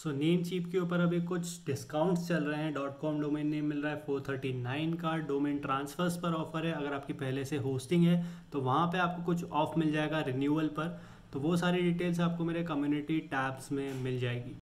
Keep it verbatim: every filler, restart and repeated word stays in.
So name cheap के ऊपर अभी कुछ डिस्काउंट्स चल रहे हैं। डॉट कॉम डोमेन नेम मिल रहा है फोर थर्टी नाइन का। डोमेन ट्रांसफर्स पर ऑफर है, अगर आपकी पहले से होस्टिंग है तो वहाँ पे आपको कुछ ऑफ मिल जाएगा रिन्यूअल पर। तो वो सारी डिटेल्स आपको मेरे कम्युनिटी टैब्स में मिल जाएगी।